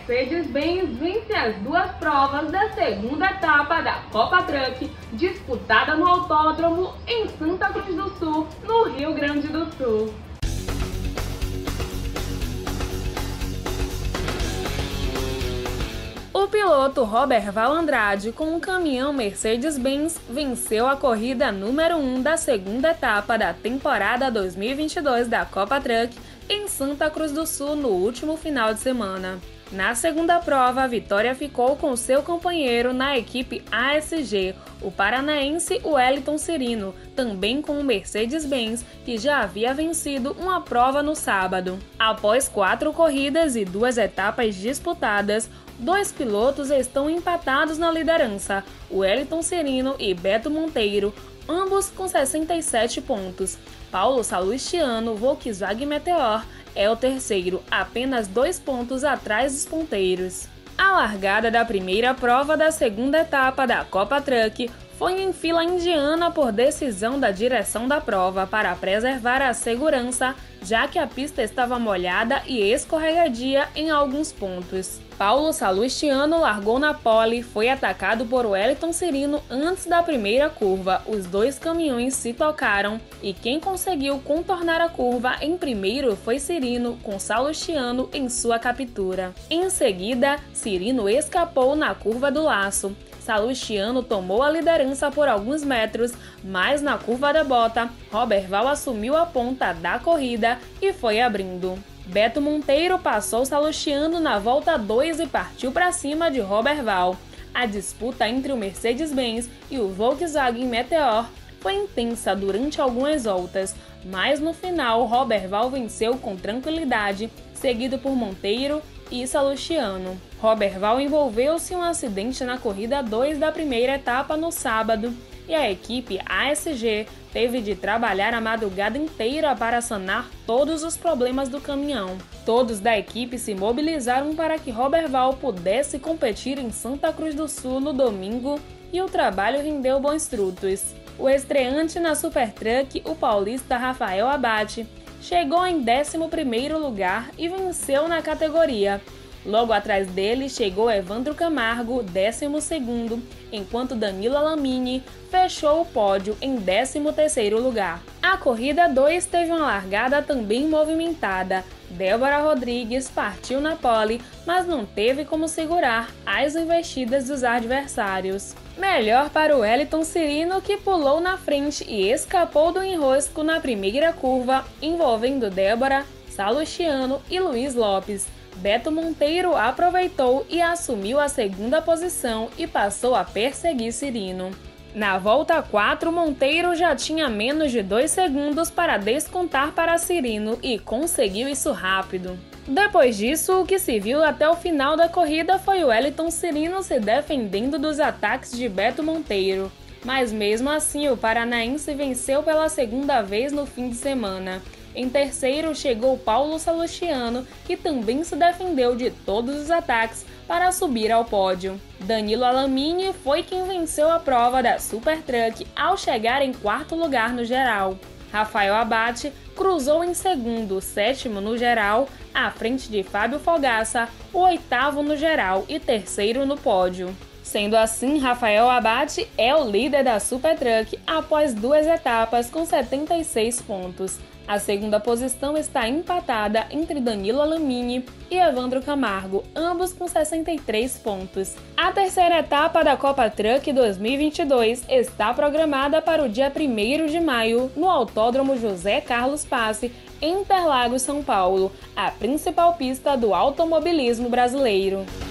Mercedes-Benz vence as duas provas da segunda etapa da Copa Truck, disputada no autódromo em Santa Cruz do Sul, no Rio Grande do Sul. O piloto Roberval Andrade, com o caminhão Mercedes-Benz, venceu a corrida número 1 da segunda etapa da temporada 2022 da Copa Truck em Santa Cruz do Sul no último final de semana. Na segunda prova, a vitória ficou com seu companheiro na equipe ASG, o paranaense Wellington Cirino, também com o Mercedes-Benz, que já havia vencido uma prova no sábado. Após 4 corridas e 2 etapas disputadas, 2 pilotos estão empatados na liderança, Wellington Cirino e Beto Monteiro, ambos com 67 pontos. Paulo Salustiano, Volkswagen Meteor, é o terceiro, apenas 2 pontos atrás dos ponteiros. A largada da primeira prova da segunda etapa da Copa Truck foi em fila indiana por decisão da direção da prova para preservar a segurança, já que a pista estava molhada e escorregadia em alguns pontos. Paulo Salustiano largou na pole, foi atacado por Wellington Cirino antes da primeira curva. Os 2 caminhões se tocaram e quem conseguiu contornar a curva em primeiro foi Cirino, com Salustiano em sua captura. Em seguida, Cirino escapou na curva do laço. Salustiano tomou a liderança por alguns metros, mas na curva da bota, Roberval assumiu a ponta da corrida e foi abrindo. Beto Monteiro passou Salustiano na volta 2 e partiu para cima de Roberval. A disputa entre o Mercedes-Benz e o Volkswagen Meteor foi intensa durante algumas voltas, mas no final Roberval venceu com tranquilidade, seguido por Monteiro e Salustiano. Roberval envolveu-se em um acidente na corrida 2 da primeira etapa no sábado e a equipe ASG teve de trabalhar a madrugada inteira para sanar todos os problemas do caminhão. Todos da equipe se mobilizaram para que Roberval pudesse competir em Santa Cruz do Sul no domingo e o trabalho rendeu bons frutos. O estreante na Super Truck, o paulista Rafael Abate, chegou em 11º lugar e venceu na categoria. Logo atrás dele chegou Evandro Camargo, 12º, enquanto Danilo Alamini fechou o pódio em 13º lugar. A corrida 2 teve uma largada também movimentada. Débora Rodrigues partiu na pole, mas não teve como segurar as investidas dos adversários. Melhor para o Wellington Cirino, que pulou na frente e escapou do enrosco na primeira curva, envolvendo Débora, Salustiano e Luiz Lopes. Beto Monteiro aproveitou e assumiu a segunda posição e passou a perseguir Cirino. Na volta 4, Monteiro já tinha menos de 2 segundos para descontar para Cirino e conseguiu isso rápido. Depois disso, o que se viu até o final da corrida foi o Wellington Cirino se defendendo dos ataques de Beto Monteiro. Mas mesmo assim, o paranaense venceu pela segunda vez no fim de semana. Em terceiro chegou Paulo Salustiano, que também se defendeu de todos os ataques para subir ao pódio. Danilo Alamini foi quem venceu a prova da Super Truck ao chegar em 4º lugar no geral. Rafael Abate cruzou em segundo, 7º no geral, à frente de Fábio Fogaça, o 8º no geral e 3º no pódio. Sendo assim, Rafael Abate é o líder da Super Truck após 2 etapas com 76 pontos. A segunda posição está empatada entre Danilo Alamini e Evandro Camargo, ambos com 63 pontos. A terceira etapa da Copa Truck 2022 está programada para o dia 1º de maio no Autódromo José Carlos Passe, em Interlagos, São Paulo, a principal pista do automobilismo brasileiro.